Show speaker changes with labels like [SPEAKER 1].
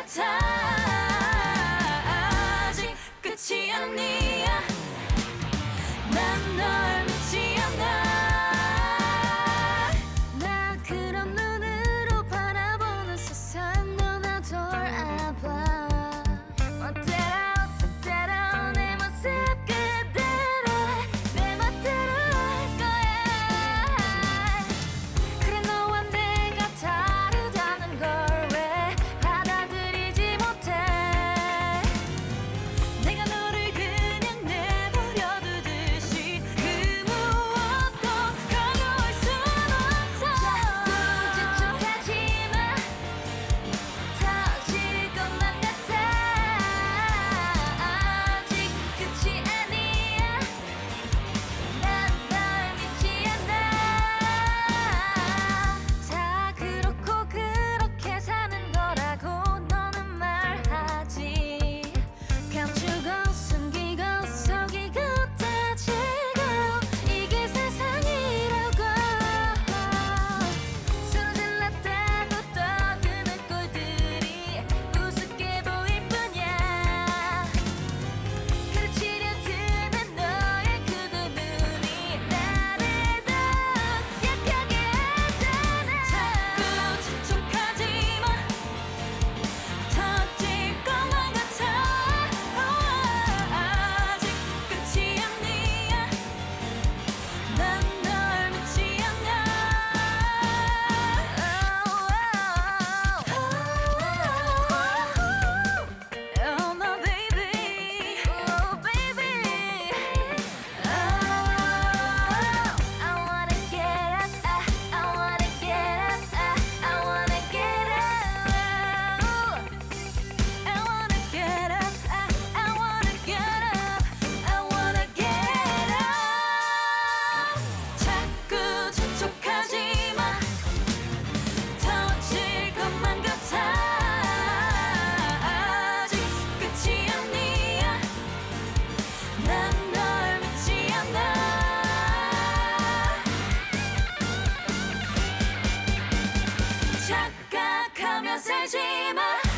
[SPEAKER 1] 같아. 아직 끝이 아니야. 난 널 믿지 않아. 나 그런 눈으로 바라보는 세상 너나 돌아봐. 어때로 내 모습 그대로 내 멋대로 할 거야. 그래 너와 내가 다르다는 걸 왜 받아들이지 못해. 내가 너를 그냥 내버려 두듯이 그 무엇도 강요할 순 없어. 자꾸 재촉하지 마. 터질 것만 같아. 아직 끝이 아니야. 난 널 믿지 않아. 다 그렇고 그렇게 사는 거라고 너는 말하지. 감추고 숨기고 속이고 따지고 이게 세상이라고. 서로 잘났다고 떠드는 꼴들이 우습게 보일 뿐이야. 가르치려 드는 너의 그 두 눈이 나를 더 약하게 하잖아. 자꾸 재촉하지 마. 터질 것만 같아. 아직 끝이 아니야. 난 널 믿지 않아. Oh my baby, oh baby. I wanna get up, I wanna get up, I wanna get up. I wanna get up, I wanna get up, I wanna get up. 자꾸 재촉하지 마. 터질 것만 같아. 아직 끝이 아니야. 난 널 믿지 않아. 착각하며 살지 마.